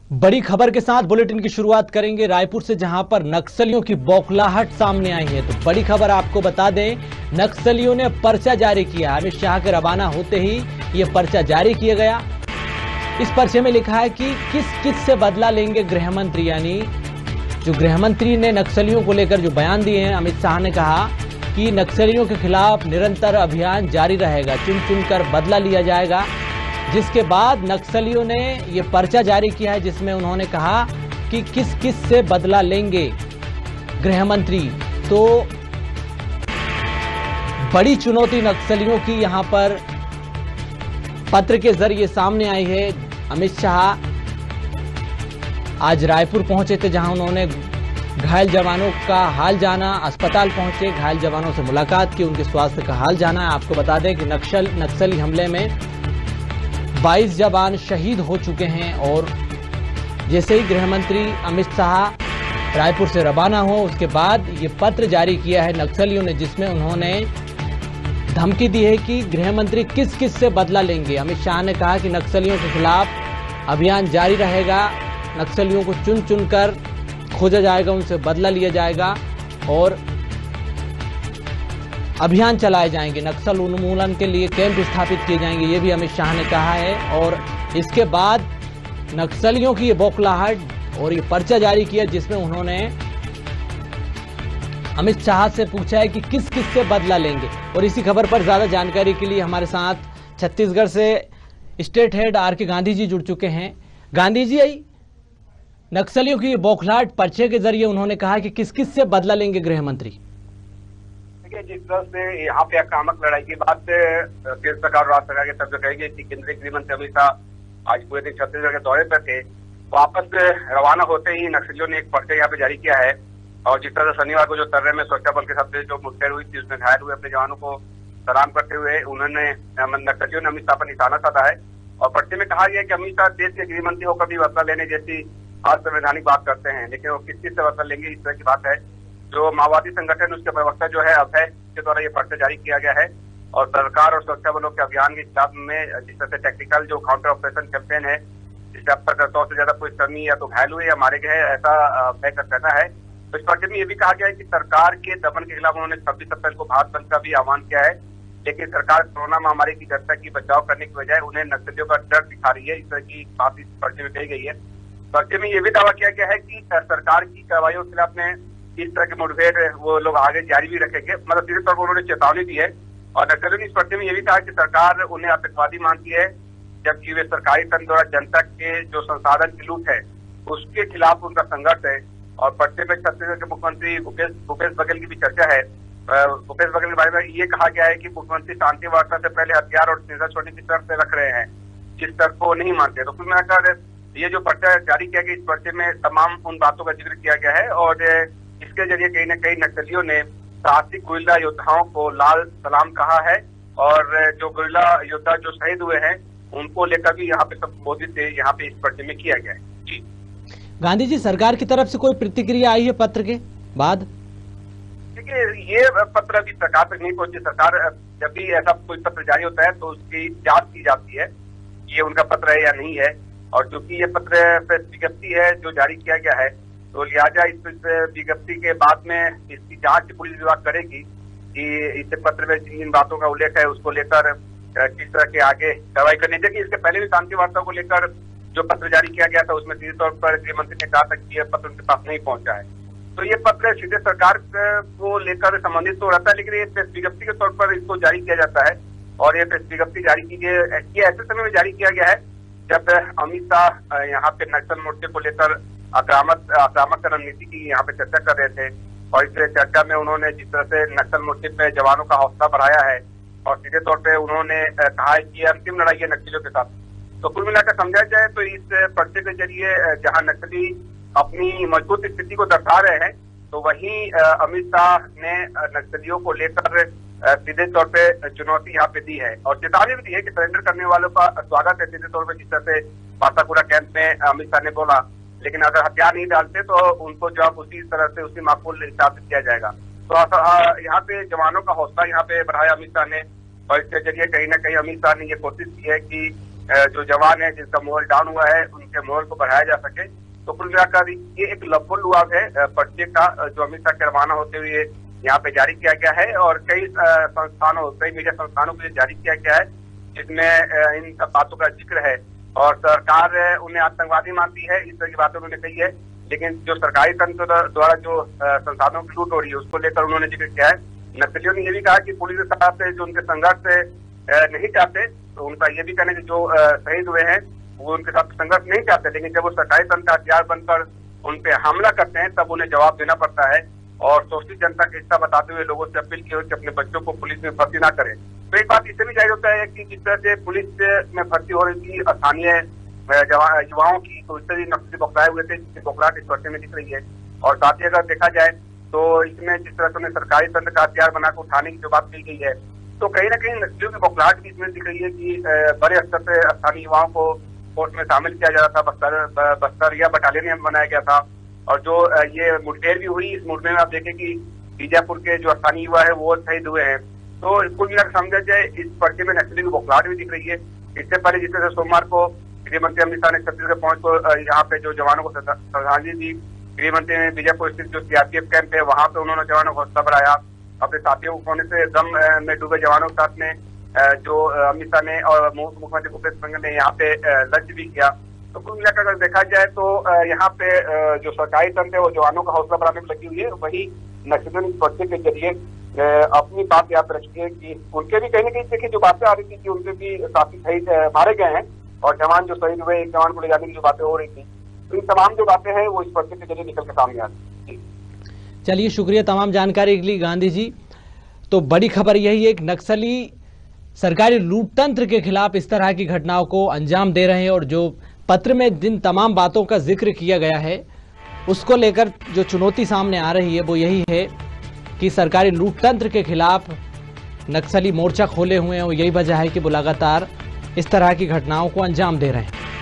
बड़ी खबर के साथ बुलेटिन की शुरुआत करेंगे रायपुर से, जहां पर नक्सलियों की बौखलाहट सामने आई है। तो बड़ी खबर आपको बता दें, नक्सलियों ने पर्चा जारी किया। अमित शाह के रवाना होते ही यह पर्चा जारी किया गया। इस पर्चे में लिखा है कि किस किस से बदला लेंगे गृह मंत्री, यानी जो गृह मंत्री ने नक्सलियों को लेकर जो बयान दिए हैं, अमित शाह ने कहा कि नक्सलियों के खिलाफ निरंतर अभियान जारी रहेगा, चुन चुनकर बदला लिया जाएगा। जिसके बाद नक्सलियों ने यह पर्चा जारी किया है, जिसमें उन्होंने कहा कि किस किस से बदला लेंगे गृह मंत्री। तो बड़ी चुनौती नक्सलियों की यहां पर पत्र के जरिए सामने आई है। अमित शाह आज रायपुर पहुंचे थे, जहां उन्होंने घायल जवानों का हाल जाना, अस्पताल पहुंचे, घायल जवानों से मुलाकात की, उनके स्वास्थ्य का हाल जाना। आपको बता दें कि नक्सली हमले में 22 जवान शहीद हो चुके हैं। और जैसे ही गृह मंत्री अमित शाह रायपुर से रवाना हो, उसके बाद ये पत्र जारी किया है नक्सलियों ने, जिसमें उन्होंने धमकी दी है कि गृह मंत्री किस किस से बदला लेंगे। अमित शाह ने कहा कि नक्सलियों के खिलाफ अभियान जारी रहेगा, नक्सलियों को चुन चुनकर खोजा जाएगा, उनसे बदला लिया जाएगा और अभियान चलाए जाएंगे, नक्सल उन्मूलन के लिए कैंप स्थापित किए जाएंगे, ये भी अमित शाह ने कहा है। और इसके बाद नक्सलियों की ये बौखलाहट और ये पर्चा जारी किया, जिसमें उन्होंने अमित शाह से पूछा है कि किस किस से बदला लेंगे। और इसी खबर पर ज्यादा जानकारी के लिए हमारे साथ छत्तीसगढ़ से स्टेट हेड आर के गांधी जी जुड़ चुके हैं। गांधी जी, नक्सलियों की बौखलाहट पर्चे के जरिए उन्होंने कहा कि किस किस से बदला लेंगे गृह मंत्री। देखिए, जिस तरह से यहाँ पे आक्रामक लड़ाई की बात केंद्र सरकार और राज्य सरकार के तरफ से कहेगी कि केंद्रीय गृह मंत्री अमित शाह आज पूरे दिन छत्तीसगढ़ के दौरे पर थे। वापस रवाना होते ही नक्सलियों ने एक पर्चा यहाँ पे जारी किया है। और जिस तरह से शनिवार को जो तर्रे में सुरक्षा बल के साथ जो मुठभेड़ हुई थी, उसमें घायल हुए अपने जवानों को सलाम करते हुए उन्होंने नक्सलियों ने अमित शाह पर निशाना साधा है। और पर्चे में कहा गया कि अमित शाह देश के गृह मंत्री होकर भी बदला लेने जैसी असंवैधानिक बात करते हैं, लेकिन वो किस चीज से बदला लेंगे, इस तरह की बात है। जो माओवादी संगठन, उसके प्रवक्ता जो है अभय के द्वारा ये पर्चा जारी किया गया है। और सरकार और सुरक्षा बलों के अभियान के खिलाफ में जिस तरह से टेक्निकल जो काउंटर ऑपरेशन कैंपेन है, जिससे अब तक 100 से ज्यादा पुलिसकर्मी या तो घायल हुए या मारे गए, ऐसा अभय का कहना है। तो इस पर्चे में ये भी कहा गया है कि सरकार के दमन के खिलाफ उन्होंने 26 अप्रैल को भारत बंद का भी आह्वान किया है, लेकिन सरकार कोरोना महामारी की जनता की बचाव करने की बजाय उन्हें नक्सलियों का डर दिखा रही है, इस तरह की बात इस पर्चे में कही गई है। पर्चे में ये भी दावा किया गया है कि सरकार की कार्रवाइयों के खिलाफ में इस तरह के मुठभेड़ वो लोग आगे जारी भी रखेंगे, मतलब सीधे तौर पर उन्होंने चेतावनी दी है। और नक्सलियों ने इस पर्चे में ये भी कहा कि सरकार उन्हें आतंकवादी मानती है, जबकि वे सरकारी तंत्र द्वारा जनता के जो संसाधन की लूट है उसके खिलाफ उनका संघर्ष है। और पर्चे में छत्तीसगढ़ के मुख्यमंत्री भूपेश बघेल की भी चर्चा है। भूपेश बघेल के बारे में ये कहा गया है कि मुख्यमंत्री शांति वार्ता से पहले हथियार और हिंसा छोड़ने की शर्त रख रहे हैं, जिस शर्त को नहीं मानते। तो कुल मिलाकर ये जो पर्चा जारी किया गया, इस पर्चे में तमाम उन बातों का जिक्र किया गया है। और इसके जरिए कहीं न कहीं नक्सलियों ने साहसिक गुरिल्ला योद्धाओं को लाल सलाम कहा है। और जो गुरिल्ला योद्धा जो शहीद हुए हैं, उनको लेकर भी यहाँ पे संबोधित यहाँ पे इस पर्चे में किया गया है। जी गांधी जी, सरकार की तरफ से कोई प्रतिक्रिया आई है पत्र के बाद? देखिए, ये पत्र अभी सरकार तक नहीं पहुंची। सरकार जब भी ऐसा कोई पत्र जारी होता है तो उसकी जांच की जाती है, ये उनका पत्र है या नहीं है। और चूंकि ये पत्र प्रेस विज्ञप्ति है जो जारी किया गया है, तो लिहाजा इस विज्ञप्ति के बाद में इसकी जांच पुलिस विभाग करेगी कि इस पत्र में जिन बातों का उल्लेख है उसको लेकर किस तरह के आगे कार्रवाई करनी चाहिए। इसके पहले भी शांति वार्ता को लेकर जो पत्र जारी किया गया था, उसमें सीधे तौर पर गृह मंत्री ने कहा था कि यह पत्र उनके पास नहीं पहुंचा है। तो ये पत्र सीधे सरकार को लेकर संबंधित तो रहता है, लेकिन ये प्रेस विज्ञप्ति के तौर पर इसको जारी किया जाता है। और ये प्रेस विज्ञप्ति जारी की गई, ये ऐसे समय में जारी किया गया है जब अमित शाह यहाँ पे नक्सल मोर्चे को लेकर आक्रामक रणनीति की यहाँ पे चर्चा कर रहे थे। और इस चर्चा में उन्होंने जिस तरह से नक्सल मोर्चे पे जवानों का हौसला बढ़ाया है और सीधे तौर पे उन्होंने कहा है कि अंतिम लड़ाई है नक्सलियों के साथ। तो कुल मिलाकर समझा जाए तो इस पर्चे के जरिए जहां नक्सली अपनी मजबूत स्थिति को दर्शा रहे हैं, तो वहीं अमित शाह ने नक्सलियों को लेकर सीधे तौर पे चुनौती यहाँ पे दी है। और चेतावनी भी दी है कि सरेंडर करने वालों का स्वागत है, सीधे तौर पर जिस तरह से बासागुड़ा कैंप में अमित शाह ने बोला, लेकिन अगर हथियार नहीं डालते तो उनको जवाब उसी तरह से उसी माकूल हिसाब से किया जाएगा। तो यहाँ पे जवानों का हौसला यहाँ पे बढ़ाया अमित शाह ने। और इसके जरिए कहीं ना कहीं अमित शाह ने ये कोशिश की है कि जो जवान है जिनका मोरल डाउन हुआ है उनके मोरल को बढ़ाया जा सके। तो कुल मिलाकर ये एक लफुलुआब है पर्चे का जो अमित शाह के रवाना होते हुए यहाँ पे जारी किया गया है और कई संस्थानों, कई मीडिया संस्थानों को जारी किया गया है, जिसमें इन सब बातों का जिक्र है। और सरकार उन्हें आतंकवादी मानती है, इस तरह की बातें उन्होंने कही है, लेकिन जो सरकारी तंत्र द्वारा जो संसाधनों की लूट हो रही है उसको लेकर उन्होंने जिक्र किया है। नक्सलियों ने ये भी कहा कि पुलिस के साथ जो उनके संघर्ष नहीं चाहते, तो उनका ये भी कहना है कि जो शहीद हुए हैं वो उनके साथ संघर्ष नहीं चाहते, लेकिन जब वो सरकारी तंत्र का हथियार बनकर उन पे हमला करते हैं तब उन्हें जवाब देना पड़ता है। और शोषित जनता का हिस्सा बताते हुए लोगों से अपील की हो कि अपने बच्चों को पुलिस में भर्ती ना करें। तो एक बात इससे भी जाहिर होता है कि जिस तरह से पुलिस में भर्ती हो रही थी स्थानीय युवाओं की, तो इससे भी नक्सली बौखलाए हुए थे, जिसकी बौखलाहट इस पर्चे में दिख रही है। और साथ ही अगर देखा जाए तो इसमें जिस तरह से उन्हें सरकारी तंत्र का हथियार बनाकर उठाने की जो बात कही गई है, तो कहीं ना कहीं नक्सलियों की बौखलाहट भी इसमें दिख रही है कि बड़े स्तर पे स्थानीय युवाओं को फोर्स में शामिल किया जा रहा था। बस्तर या बटालियन बनाया गया था। और जो ये मुठभेड़ भी हुई, इस मुठभेड़ में आप देखें कि बीजापुर के जो स्थानीय युवा है वो शहीद हुए हैं। तो कुल मिलाकर समझा जाए इस पर्चे में नक्सली की बौखलाहट भी दिख रही है। इससे पहले जिस तरह से सोमवार को गृह मंत्री अमित शाह ने छत्तीसगढ़ पहुंच को यहाँ पे जो जवानों को श्रद्धांजलि दी। गृह मंत्री ने बीजापुर स्थित जो सीआरपीएफ कैंप है वहां पे उन्होंने जवानों को हौसला बढ़ाया। अपने साथियों को होने से दम में डूबे जवानों के साथ में जो अमित शाह ने और मुख्यमंत्री भूपेश बघेल ने यहाँ पे लंच भी किया। तो कुल मिलाकर अगर देखा जाए तो यहाँ पे जो सरकारी तंत्र है वो जवानों का हौसला बढ़ाने में लगी हुई है। वही नक्सलियों ने पर्चे के जरिए अपनी बात याद रखी है कि उनके भी कहीं ना कहीं देखिए जो बातें आ रही थी कि उनके भी साथी शहीद मारे गए हैं और जवान जो शहीद हुए, एक जवान को ले जाने की जो बातें हो रही थी, तो इन तमाम जो बातें हैं वो इस पर्चे के जरिए निकल के सामने आ रही। चलिए, शुक्रिया तमाम जानकारी के लिए गांधी जी। तो बड़ी खबर यही है कि नक्सली सरकारी लूटतंत्र के खिलाफ इस तरह की घटनाओं को अंजाम दे रहे हैं और जो पत्र में जिन तमाम बातों का जिक्र किया गया है उसको लेकर जो चुनौती सामने आ रही है वो यही है कि सरकारी लूटतंत्र के खिलाफ नक्सली मोर्चा खोले हुए हैं और यही वजह है कि वो लगातार इस तरह की घटनाओं को अंजाम दे रहे हैं।